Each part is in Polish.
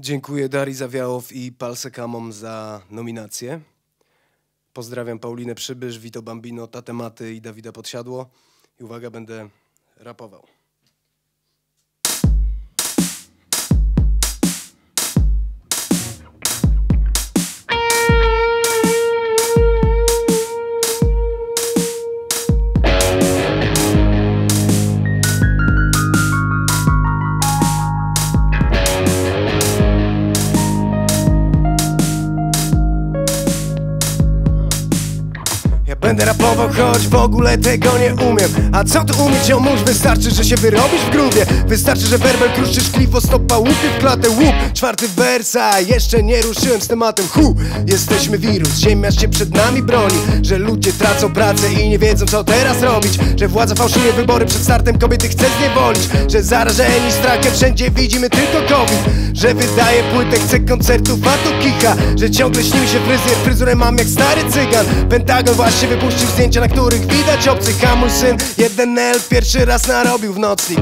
Dziękuję Darii Zawiałow i Palsekamom za nominację. Pozdrawiam Paulinę Przybysz, Vito Bambino, Tatę Maty i Dawida Podsiadło. I uwaga, będę rapował. Będę rapował, choć w ogóle tego nie umiem. A co tu umieć, ziomuś? Wystarczy, że się wyrobisz w grubie. Wystarczy, że werbel kruszczysz kliwo, stopa łupie w klatę, łup. Czwarty wersa, jeszcze nie ruszyłem z tematem. Jesteśmy wirus, ziemia się przed nami broni. Że ludzie tracą pracę i nie wiedzą, co teraz robić. Że władza fałszuje wybory przed startem, kobiety chce zniewolić. Że zarażeni strachem wszędzie widzimy tylko COVID. Że wydaje płytę, chce koncertów, a to kicha. Że ciągle śni mi się fryzjer, fryzurę mam jak stary cygan. Pentagon właśnie wypuścił zdjęcia, na których widać obcych. A mój syn, jeden elf, pierwszy raz narobił w nocnik.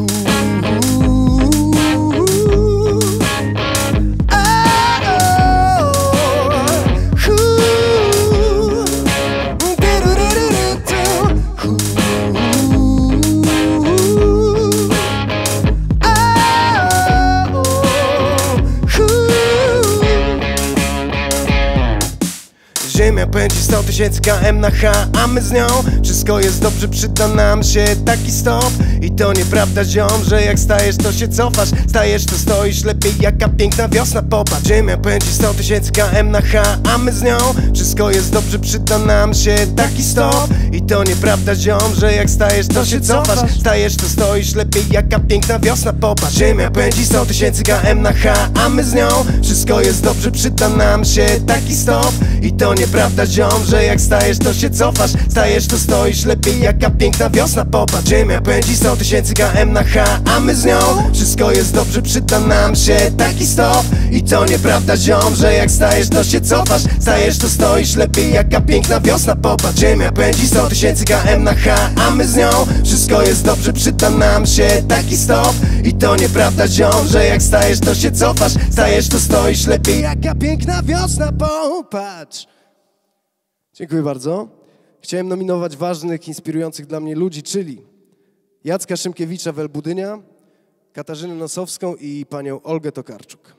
Ziemia pędzi 100 000 km na H, a my z nią wszystko jest dobrze, przyda nam się taki stop. I to nieprawda, ziom, że jak stajesz, to się cofasz. Stajesz, to stoisz lepiej, jaka piękna wiosna, popatrz. Ziemia pędzi 100 000 km na H, a my z nią wszystko jest dobrze, przyda nam się taki stop. I to nieprawda, ziom, że jak stajesz, to się cofasz. Stajesz, to stoisz lepiej, jaka piękna wiosna, popatrz. Ziemia pędzi 100 000 km na H, a my z nią wszystko jest dobrze, przyda nam się taki stop. I to nieprawda, ziom, że jak stajesz, to się cofasz. Stajesz, to stoisz lepiej, jaka piękna wiosna, popatrz. Ziemia pędzi 100 000 km na H, a my z nią wszystko jest dobrze, przyda nam się taki stop. I to nieprawda, ziom, że jak stajesz, to się cofasz. Stajesz, to stoisz lepiej, jaka piękna wiosna, popatrz. Ziemia pędzi 100 000 km na H, a my z nią wszystko jest dobrze, przyda nam się taki stop. I to nieprawda, ziom, że jak stajesz, to się cofasz. Stajesz, to stoisz lepiej, jaka piękna wiosna, popatrz. Dziękuję bardzo. Chciałem nominować ważnych, inspirujących dla mnie ludzi, czyli Jacka Szymkiewicza, Welbudynia, Katarzynę Nosowską i panią Olgę Tokarczuk.